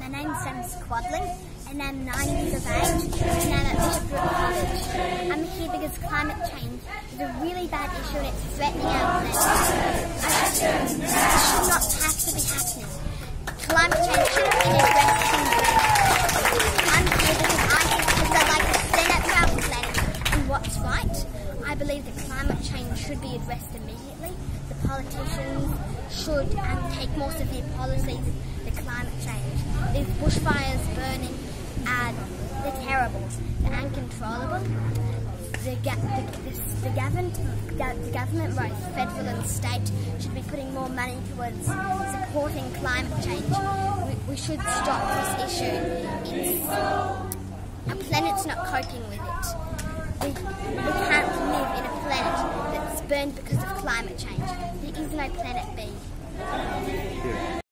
My name's James Quadling and I'm 9 years of age and I'm at Bishop College. I'm here because climate change is a really bad issue and it's threatening our planet. It should not have to be happening. Climate change should be addressed in I'm here because I like to stand up for our planet and what's right. I believe that climate change should be addressed immediately. The politicians should take more severe policies for climate change. These bushfires burning, they're terrible, they're uncontrollable. The government, both federal and state, should be putting more money towards supporting climate change. We should stop this issue. Our planet's not coping with it. We can't live in a planet that's burned because of climate change. There is no planet B.